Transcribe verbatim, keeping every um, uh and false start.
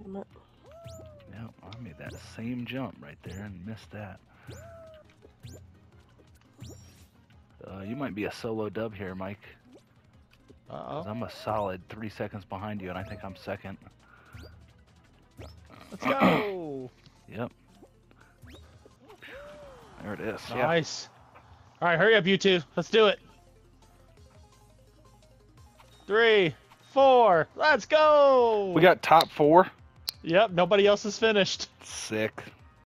Damn it. Yep, I made that same jump right there and missed that. Uh, you might be a solo dub here, Mike. Uh-oh. I'm a solid three seconds behind you, and I think I'm second. Let's go! Yep. There it is. Nice. All right, hurry up, you two. Let's do it. Three, four, let's go! Yeah. We got top four. Yep, nobody else is finished. Sick.